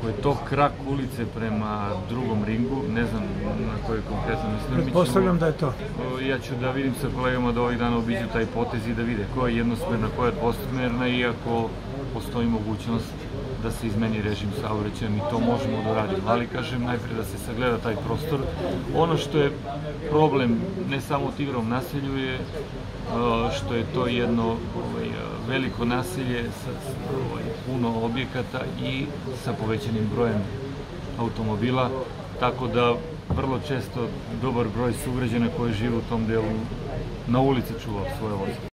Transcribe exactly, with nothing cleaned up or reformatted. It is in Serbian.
ako je to krak ulice prema drugom ringu, ne znam na koje konkretno mislim. Pretpostavljam da je to. Ja ću da vidim sa kolegama da ovih dana obiđu taj potez i da vide koja je jednosmerna, koja je dvosmerna, iako postoji mogućnost da se izmeni režim saobraćaja, mi to možemo da radimo, ali kažem najpre da se sagleda taj prostor. Ono što je problem ne samo u Tigrovom naselju je što je to jedno veliko naselje sa puno objekata i sa povećanim brojem automobila, tako da vrlo često dobar broj sugrađana koji žive u tom delu na ulici čuva svoje vozilo.